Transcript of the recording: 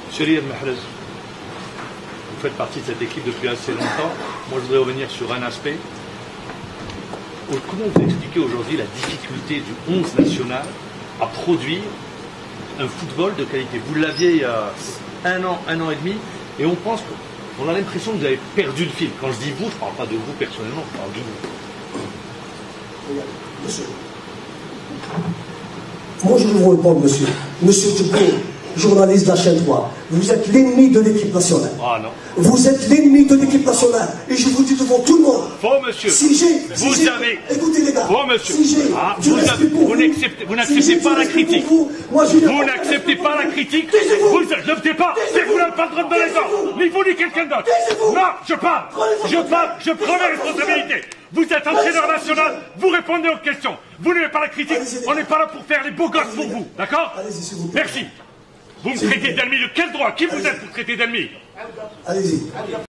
Monsieur Riyad Mahrez, vous faites partie de cette équipe depuis assez longtemps. Moi, je voudrais revenir sur un aspect. Comment vous expliquez aujourd'hui la difficulté du 11 national à produire un football de qualité? Vous l'aviez il y a un an et demi, et on pense qu'on a l'impression que vous avez perdu le fil. Quand je dis vous, je ne parle pas de vous personnellement, je parle de vous. Monsieur, moi je vais vous répondre, monsieur. Monsieur Djibril, journaliste de la chaîne 3, vous êtes l'ennemi de l'équipe nationale. Ah non. Vous êtes l'ennemi de l'équipe nationale. Et je vous dis devant tout le monde. Faux, monsieur. Vous avez. Écoutez, les gars. Faux, monsieur. Vous n'acceptez pas la critique. Vous n'acceptez pas la critique. Vous ne le faites pas. Vous n'avez pas le droit de donner ça. Ni vous ni quelqu'un d'autre. Non, je parle. Je prends mes responsabilités. Vous êtes entraîneur national, vous répondez aux questions. Vous n'avez pas la critique. On n'est pas là pour faire les beaux gosses pour vous. D'accord? Merci. Vous me traitez d'ennemi de quel droit? Qui vous êtes pour traiter d'ennemi? Allez-y.